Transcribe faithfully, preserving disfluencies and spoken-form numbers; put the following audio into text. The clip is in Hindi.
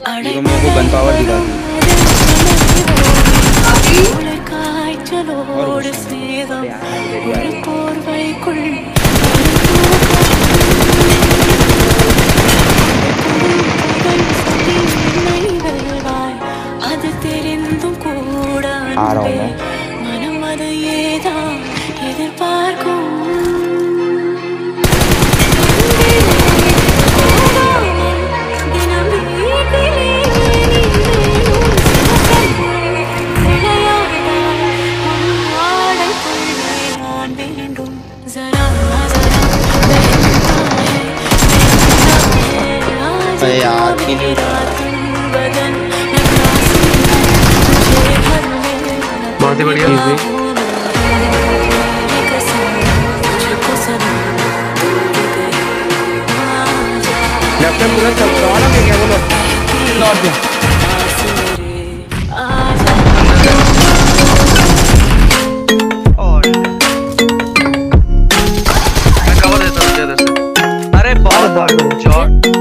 ये तो मेरे को गन पावर दिखा दी। और आ रहा हूँ मैं। यार बहुत ही बढ़िया। लेफ्ट में पूरा चल रहा है क्या बोलो नॉट पे और मैं कवर देता हूँ इधर से। अरे बहुत जॉर्ड